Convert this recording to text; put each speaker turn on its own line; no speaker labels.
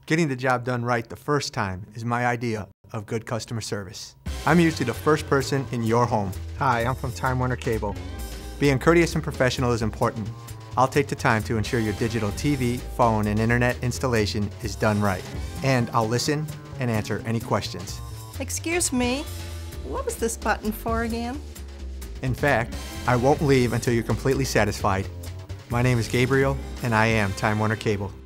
Getting the job done right the first time is my idea of good customer service. I'm usually the first person in your home. Hi, I'm from Time Warner Cable. Being courteous and professional is important. I'll take the time to ensure your digital TV, phone, and internet installation is done right. And I'll listen and answer any questions.
Excuse me, what was this button for again?
In fact, I won't leave until you're completely satisfied. My name is Gabriel, and I am Time Warner Cable.